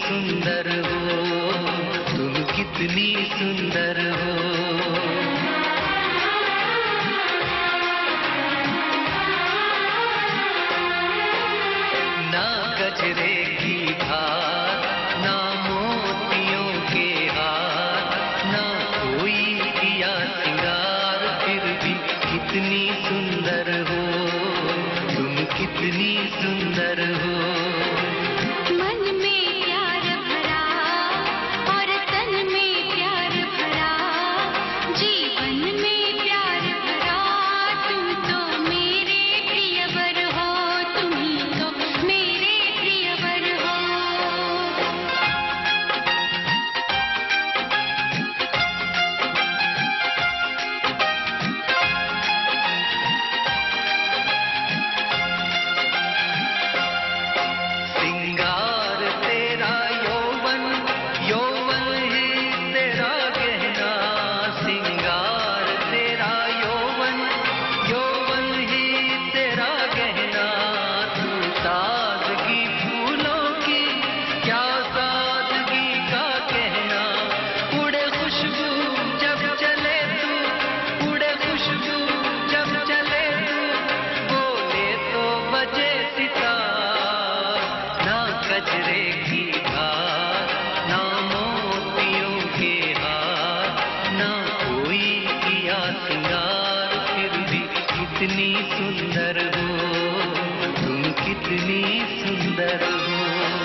सुंदर हो, तुम कितनी सुंदर हो। ना गजरे की धार, ना मोतियों के हार, ना कोई किया सिंगार, फिर भी कितनी सुंदर हो, तुम कितनी सुंदर हो। गजरे की धार, ना मोतियों के हार, ना कोई किया सिंगार, फिर भी कितनी सुंदर हो, तुम कितनी सुंदर हो।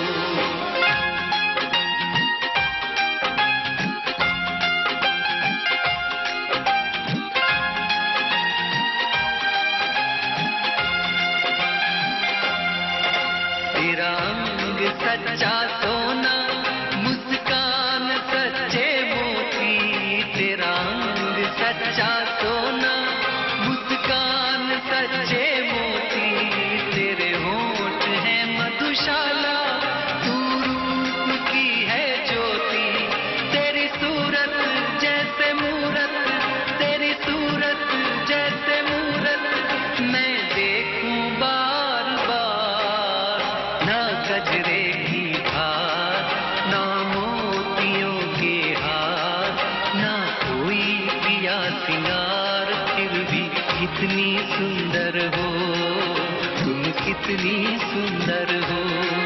तेरा अंग सच्चा सोना, मुस्कान सच्चे मोती, तेरा अंग सच्चा सोना, मुस्कान सच्चे मोती, तेरे होंठ हैं मधुशाला, तू रूप की है ज्योति, तेरी सूरत जैसे मूरत, तेरी सूरत जैसे मूरत, मैं देखूं बार बार। ना गजरे की धार, ना मोतियों के हार, ना कोई किया सिंगार, फिर भी कितनी सुंदर हो, तुम कितनी सुंदर हो।